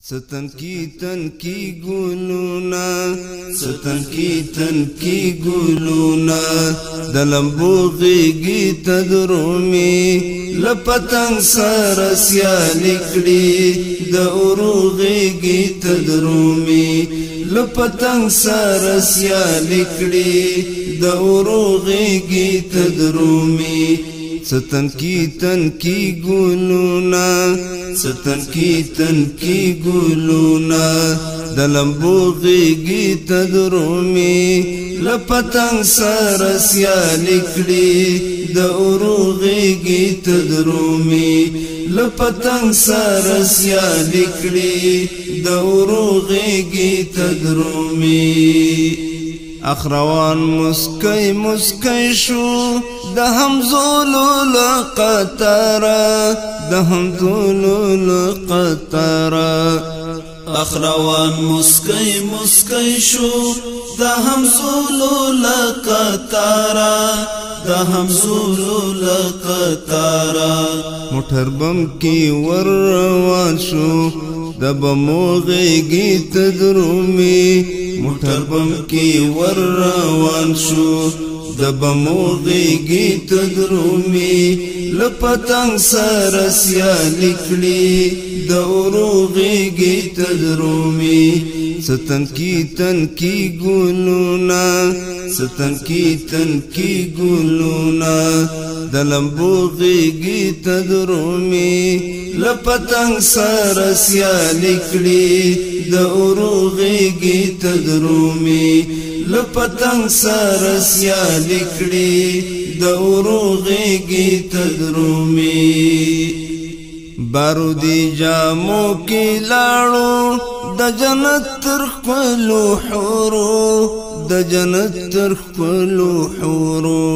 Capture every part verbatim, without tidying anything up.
ستن کی تن کی گلونا ستن کی تن کی گلونا دلمبو غیگی تدرومی لپتنگ سرسیا لکڑی دورو غیگی تدرومی لپتنگ سرسیا لکڑی دورو غیگی تدرومی ستن کی تن کی گلونا ستن کی تن کی گلونا دلمبو غیگی تدرومی لپتنگ سرسیا لکڑی دورو غیگی تدرومی لپتنگ سرسیا لکڑی دورو غیگی تدرومی اخروان مسکی مسکی شو دهم زولو لقطارا دهم زولو لقطارا اخروان مسکی مسکی شو دهم زولو لقطارا دهم زولو لقطارا موٹر بم کی ور روان شو دبمو غیگی تدرومی موٹر بم کی ور روان شو دبمو غیگی تدرومی لپتنگ سرسیا لکڑی دورو غیگی تدرومی ستن کی تن کی گلونا ستن کی تن کی گلونا دلمبو غیگی تدرومی لپتنگ سرسیا لکڑی دورو غیگی تدرومی لپتنگ سرسیا لکڑی دورو غیگی تدرومی بارودی جامو کی لاړو د جنت تر خپلو حورو د جنت تر خپلو حورو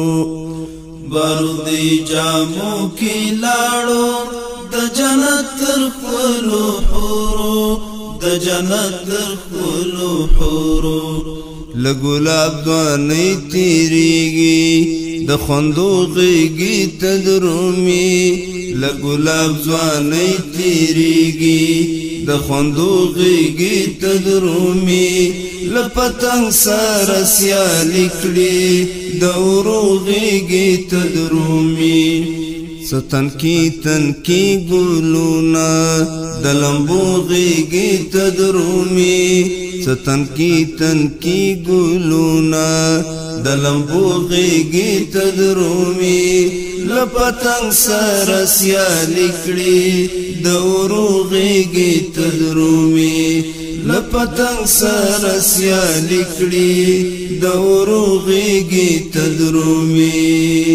بارودی جامو کی لاړو د جنت تر خپلو حورو د جنت تر خپلو حورو لګلاب دوانې تیریږي د خوندو غیږي تدرومي لګلاب دوانې تیریږي د خوندو غیږي تدرومي لپتنګ سرسیا لکړي د اورو غیږي تدرومي ستن کی تن کی گلونا دلمبو غیگی تدرومی ستن کی تن کی گلونا دلمبو غیگی تدرومی لپتنگ سرسیا لکڑی دورو غیگی تدرومی لپتنگ سرسیا لکڑی دورو غیگی تدرومی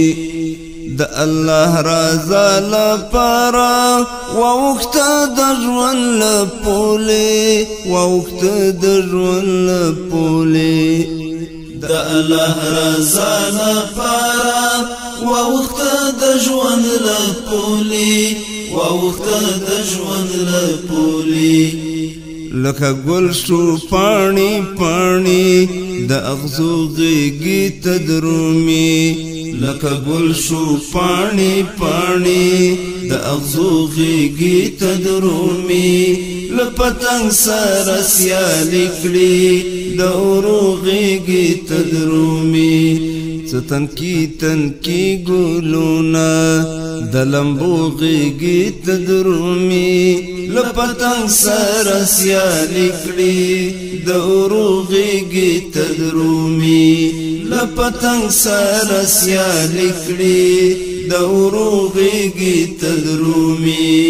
د الله رضا لپاره ووخت د ژوند لپولې ووخت د ژوند لپولې د الله رضا لپاره ووخت د ژوند لپولې ووخت د ژوند لپولې لکه ګل شو پانی پانی د اغزو غیږي تدرومي لکه ګل شو پانی پانی د اغزو غیږي تدرومي لپتنګ سرسیا لکړي د اورو غیږي تدرومي ستن کی تن کی گلونا دلمبو غیږي تدرومي لپتنګ سرسیا لکړي د اورو غیږي تدرومي لپتنګ سرسیا لکړي د اورو غیږي تدرومي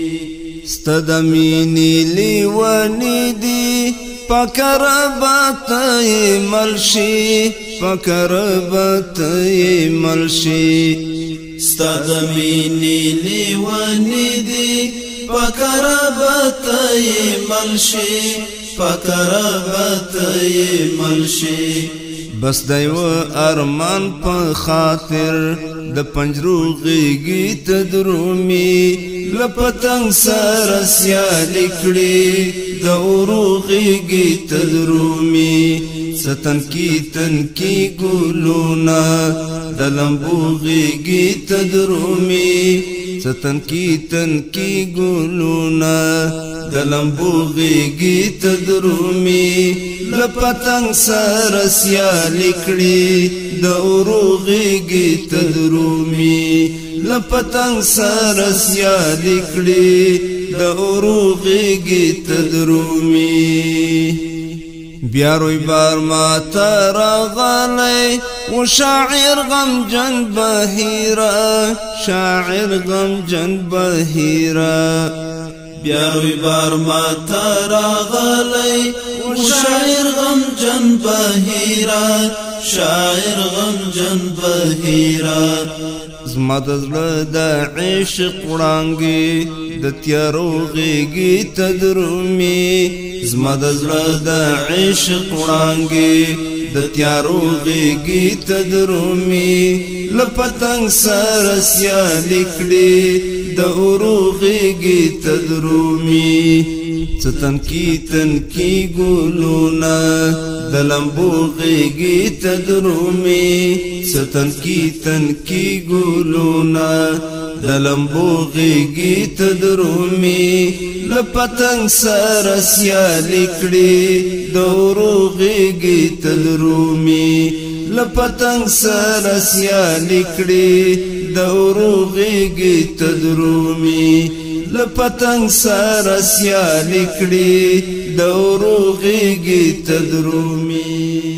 ستدمینی لیوانی دی پکر باتای ملشی پکر باتای ملشی ستدمینی لیوانی دی پکر باتای ملشی پکر باتای ملشی بس دیو ارمان په خاطر د پنجرو غیږي تدرومي لپتنګ سرسیا لکړي د اورو غیږي تدرومي ستن کی تن کی گلونا دلمبو غیږي تدرومي ستن کی تن کی ګلونا د لمبو غیږی تدرومی لپتنګ سر سیالی کړي د اورو غیږی تدرومی لپتنګ سر سیالی کړي د اورو غیږی تدرومی بیا روی بار ما ترغلی و شاعر غم جن بهیرا شاعر غم جن بهیرا بیا روی بار ما ترغلی و شاعر غم جن بهیرا شاعر غم جن بهیرا زما د زړه د عشق وړانګې د تیارو غیږې تدرومي زما د زړه د عشق وړانګې د تیارو غیږې تدرومي له پتنګ سره سیالي کړي د اورو غیږې تدرومي ستن کی تن کی ګلونا د لمبو غیږې تدرومي ستن کی تن کی ګلونا د لمبو غیږې تدرومي له پتنګ سره سیالي کړي د اورو غیږې تدرومي له پتنګ سره سیالي کړي د اورو غیږې تدرومي له پتنګ سره سیالي کړي د اورو غیږې تدرومي